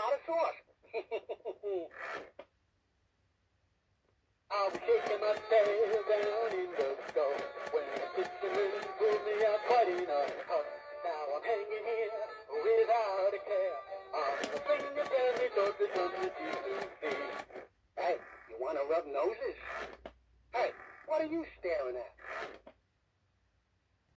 lot of sauce. I was shaking my tail down in the store when the fisherman pulled me out quite enough. Now I'm hanging here without a care. The finger tell me don't be